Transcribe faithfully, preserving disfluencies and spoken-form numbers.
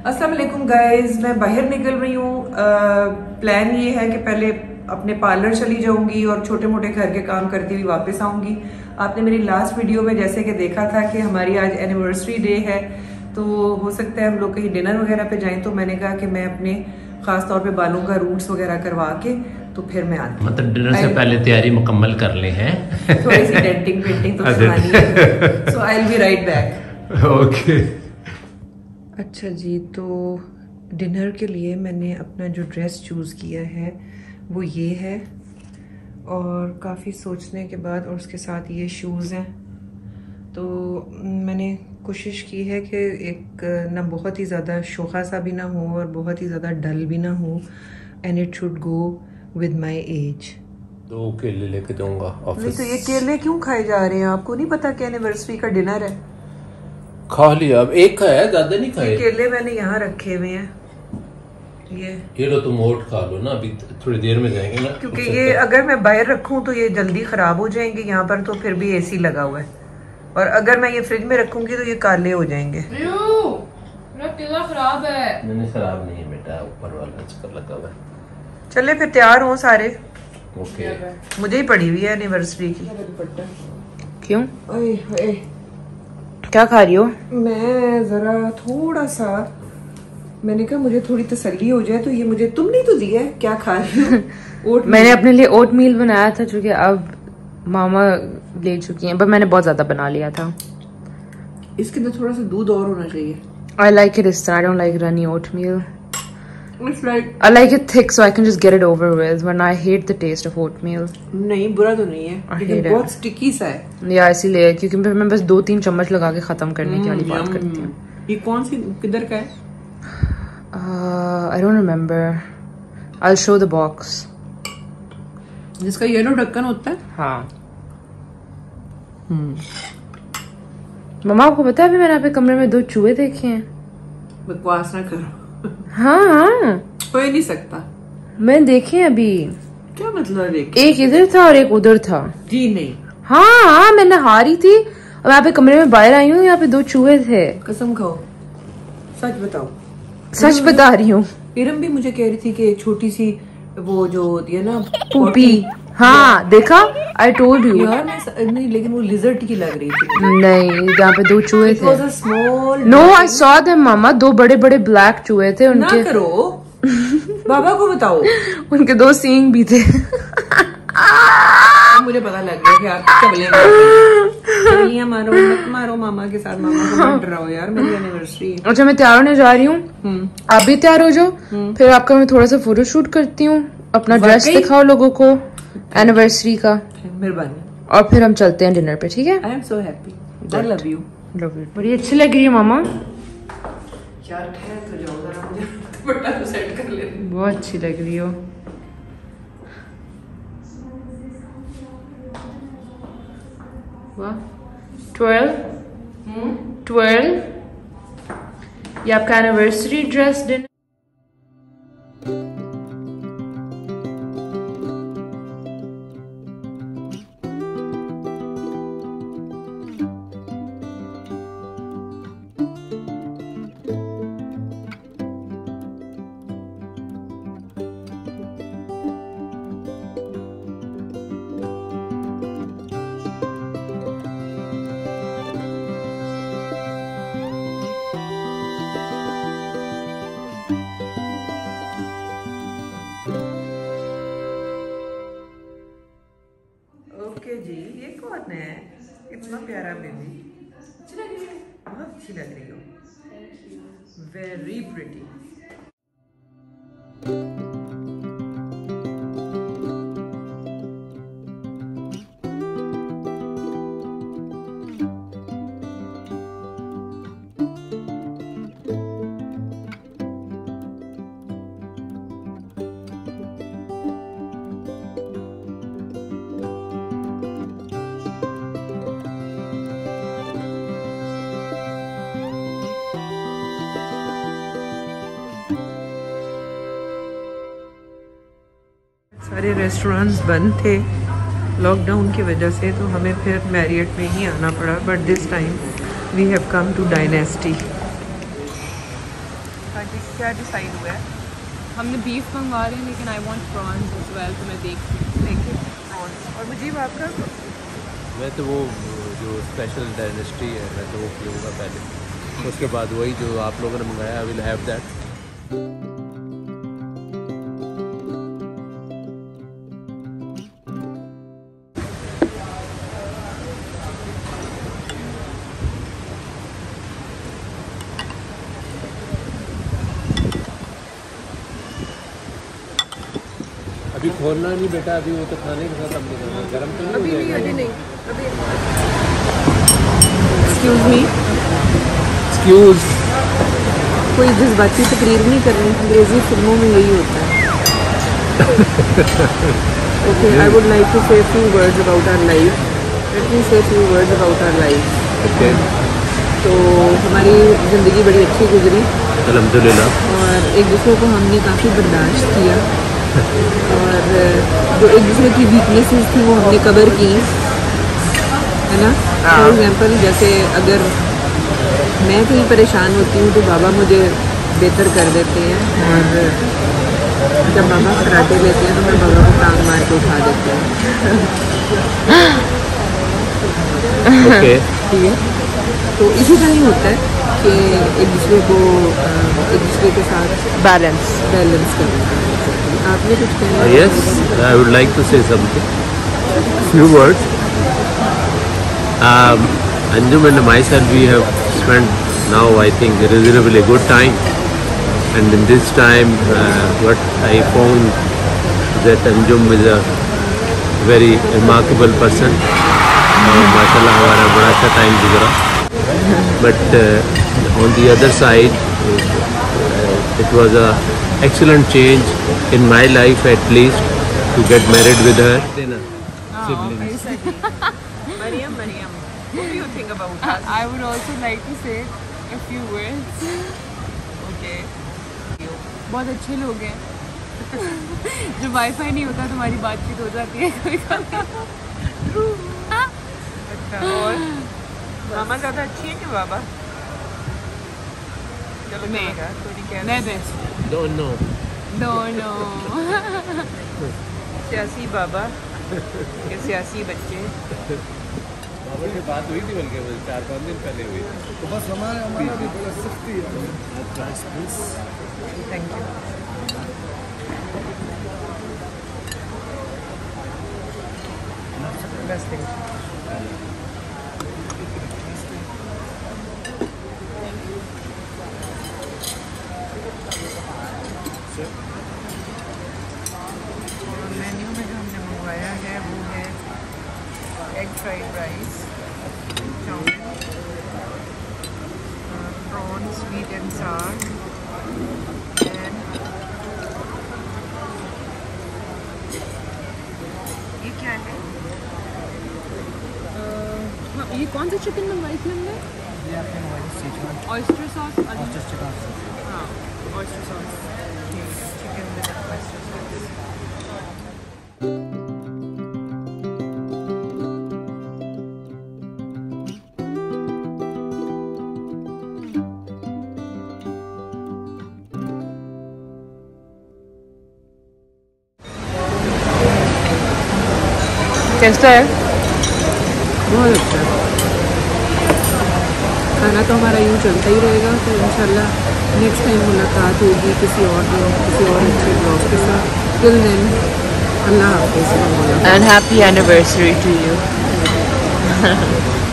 अस्सलाम वालेकुम गाइस, मैं बाहर निकल रही हूँ। प्लान ये है कि पहले अपने पार्लर चली जाऊंगी और छोटे मोटे घर के काम करती हुई वापस आऊंगी। आपने मेरी लास्ट वीडियो में जैसे कि देखा था कि हमारी आज एनिवर्सरी डे है, तो हो सकता है हम लोग कहीं डिनर वगैरह पे जाएं। तो मैंने कहा कि मैं अपने खास तौर पे बालों का रूट्स वगैरह करवा के तो फिर मैं आती हूँ। मतलब डिनर से पहले तैयारी मुकम्मल कर ले हैं। थोड़ी सी डेंटिंग पेंटिंग तो करवानी है। So I will be right back. Okay. अच्छा जी, तो डिनर के लिए मैंने अपना जो ड्रेस चूज़ किया है वो ये है, और काफ़ी सोचने के बाद, और उसके साथ ये शूज़ हैं। तो मैंने कोशिश की है कि एक ना बहुत ही ज़्यादा शोखा सा भी ना हो और बहुत ही ज़्यादा डल भी ना हो, and it should go with my age. दो केले लेके दूंगा ऑफिस। नहीं तो ये केले क्यों खाए जा रहे हैं? आपको नहीं पता कि एनिवर्सरी का डिनर है? खा लिया, अब एक खाया, ज्यादा नहीं खाए। केले मैंने यहाँ रखे हुए हैं। ये ये लो, तुम ओट खा लो ना, अभी थोड़ी देर में जाएंगे ना, क्योंकि ये अगर मैं बाहर रखूं तो ये जल्दी खराब हो जाएंगे। यहाँ पर तो फिर भी एसी लगा हुआ है, और अगर मैं ये फ्रिज में रखूंगी तो ये काले हो जाएंगे। मेरा केला खराब है। नहीं, खराब नहीं है बेटा, ऊपर वाला चक्कर लगा हुआ है। चले फिर तैयार हो सारे। ओके। मुझे ही पड़ी हुई है एनिवर्सरी की। क्यों? ओए ओए, क्या खा रही हो? मैं जरा थोड़ा सा, मैंने कहा मुझे थोड़ी तसल्ली हो जाए, तो ये मुझे तुमने तो दिया है। क्या खा रही हो? मैंने अपने लिए ओट मील बनाया था, जो कि अब मामा ले चुकी हैं, पर मैंने बहुत ज्यादा बना लिया था। इसके अंदर थोड़ा सा दूध और होना चाहिए। I like it इस तरह, I don't like runny oatmeal. It's like, I like it thick so I can just get it over with. When I hate the taste of oatmeal. नहीं, बुरा तो नहीं है, लेकिन बहुत स्टिकी सा है। या इसीलिए, क्योंकि मैं बस दो तीन चम्मच लगा के खत्म करने की वाली बात करती हूँ। ये कौन सी, किधर का है? Uh, I don't remember. I'll show the box. जिसका येलो ढक्कन होता है। हाँ। हम्म। मम्मा, आपको पता है अभी मैंने आपके कमरे में दो चूहे देखे हैं? बकवास ना करो। हाँ हाँ, हो ही नहीं सकता। मैं देखे अभी। क्या मतलब? एक एक इधर था और एक उधर था। जी नहीं। हाँ हाँ, मैं नहा रही थी और यहाँ पे कमरे में बाहर आई हूँ, यहाँ पे दो चूहे थे। कसम खाओ, सच बताओ। सच बता रही हूँ। इरम भी मुझे कह रही थी कि एक छोटी सी वो जो होती है ना, पूपी। हाँ देखा, आई टोल्ड यू यार। मैं नहीं, लेकिन वो लिजर्ड की लग रही थी। नहीं, यहाँ पे दो चूहे थे। Small. No, I saw them mama, दो बड़े बड़े ब्लैक चूहे थे। उनके ना करो, बाबा को बताओ। उनके दो सींग भी थे। मुझे पता लग गया कि आप चबलियां चबलियां मारो, मत मारो मामा के साथ। मामा को मत डराओ यार, मेरी एनिवर्सरी। अच्छा, मैं तैयार होने जा रही हूँ, आप भी तैयार हो जाओ। फिर आपका मैं थोड़ा सा फोटो शूट करती हूँ, अपना ड्रेस दिखाओ लोगों को एनिवर्सरी का। मेहरबानी। और फिर हम चलते हैं डिनर पे, ठीक है? I am so happy, I love you. Love you. बड़ी अच्छी लग रही है मामा। यार ठहर तो जाओ जरा, मुझे दुपट्टा तो सेट कर ले। बहुत अच्छी लग रही हो। वाह, ट्वेल्व ट्वेल्व, ये आपका एनिवर्सरी ड्रेस डिनर। ओके जी, ये कौन है? इतना प्यारा बेबी। अच्छी लग रही है, बहुत अच्छी लग रही हो। Very pretty. सारे रेस्टोरेंट्स बंद थे लॉकडाउन की वजह से, तो हमें फिर मैरियट में ही आना पड़ा। But this time we have come to Dynasty. हाँ जी, क्या डिसाइड हुआ है? हमने बीफ मंगवा रहे हैं लेकिन I want prawns as well, तो मैं देखती हूँ। देखिए प्रॉन्स। और मुझे आपका मैं तो वो जो स्पेशल डायनेस्टी है मैं तो वो पीऊँगा पहले, उसके बाद वही जो आप लोगों ने मंगाया आई विल हैव दैट। अभी खोलना नहीं बेटा, अभी वो तो खाने के साथ हमने करना, गरम तो नहीं हो जाएगा? अभी नहीं, अभी एक्सक्यूज मी, एक्सक्यूज, कोई जज्बाती तकरीर नहीं करनी, अंग्रेजी फिल्मों में यही होता है। Okay, I would like to say few words about our life. Let me say few words about our life. Okay. तो हमारी ज़िंदगी बड़ी अच्छी गुजरी अल्हम्दुलिल्लाह, और एक दूसरे को हमने काफ़ी बर्दाश्त किया, और जो एक दूसरे की वीकनेसेस थी वो हमने कवर की, है ना। फॉर एग्जांपल जैसे अगर मैं कहीं परेशान होती हूँ तो बाबा मुझे बेहतर कर देते हैं, और जब बाबा कराटे लेते हैं तो मैं बाबा को टांग मार के उठा देती हूँ। ओके, ठीक है, तो इसी तरह ही होता है कि एक दूसरे को एक दूसरे के साथ बैलेंस बैलेंस करना। आपने कुछ कहना? yes, I would like to say something, few words. Um, Anjum and myself, we have spent now I think a reasonably good time, and in this time uh, what I found that Anjum is a very remarkable person. uh, माशाल्लाह हमारा बड़ा अच्छा time गुजरा, but uh, on the other side uh, it was a excellent change in my life, at least to get married with her. Siblings. Mariam, Mariam, what do you think about us? I would also like to say a few words. Okay. बहुत अच्छे लोग हैं। जब wifi नहीं होता तुम्हारी बातचीत हो जाती है कोई। अच्छा, और मामा ज़्यादा अच्छी है कि बाबा? चलो मैं थोड़ी क्या मैं best. Don't know. No no सियासी बाबा के सियासी बच्चे। बाबा की बात हुई थी बल्कि वो चार पाँच दिन पहले हुई थी। तो बस हमारे हमारा भी बड़ा सख्ती है। Thank you. बस थैंक यू। मेन्यू में जो हमने मंगवाया है वो है egg fried rice, chow mein, prawn sweet and sour, and ये क्या है? हाँ, ये कौन सा चिकन मंगवाई थी हमने? Oyster sauce. हाँ, oyster sauce. Chicken with oyster sauce. कैसा है? बहुत अच्छा। खाना तो हमारा यूँ चलता ही रहेगा, तो इंशाल्लाह नेक्स्ट टाइम मुलाकात होगी किसी और किसी और अच्छे ब्लॉग के साथ। टिल देन अल्लाह हाफ़िज़ and happy anniversary to you.